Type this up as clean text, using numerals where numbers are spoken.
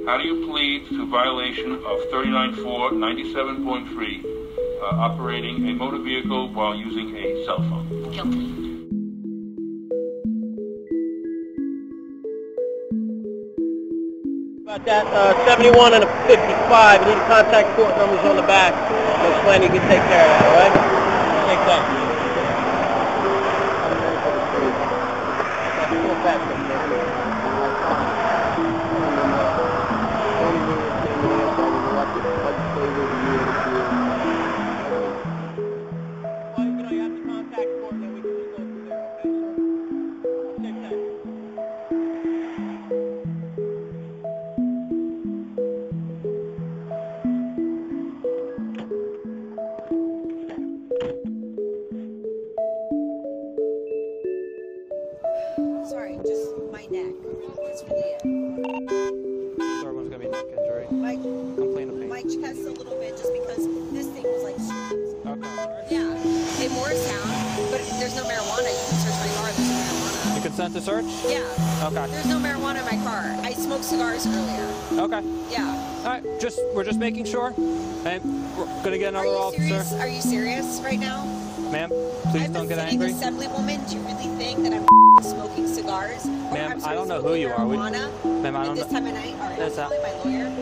How do you plead to violation of 39-4-97.3, operating a motor vehicle while using a cell phone? Guilty. About that 71 and a 55, you need to contact court numbers on the back. I'll explain you can take care of that, all right? Take that. Sorry, just my neck. That's really it. So everyone's gonna be neck injury. Complain of pain. My chest a little bit just because this thing was like squeezed. Okay. Yeah. It Morristown, but there's no marijuana. You can search my car. There's no marijuana. You consent to search? Yeah. Okay. There's no marijuana in my car. I smoked cigars earlier. Okay. Yeah. All right. We're just making sure. And we're gonna get another officer. Are you serious right now? Ma'am, please don't get angry. I'm a Assemblywoman. Do you really think that I'm smoking cigars? Ma'am, I don't know who you are. Ma'am, I don't know. This time of night? All right, I'm calling my lawyer.